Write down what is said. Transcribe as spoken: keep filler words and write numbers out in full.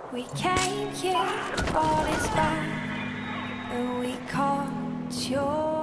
We came here all this back, and we caught your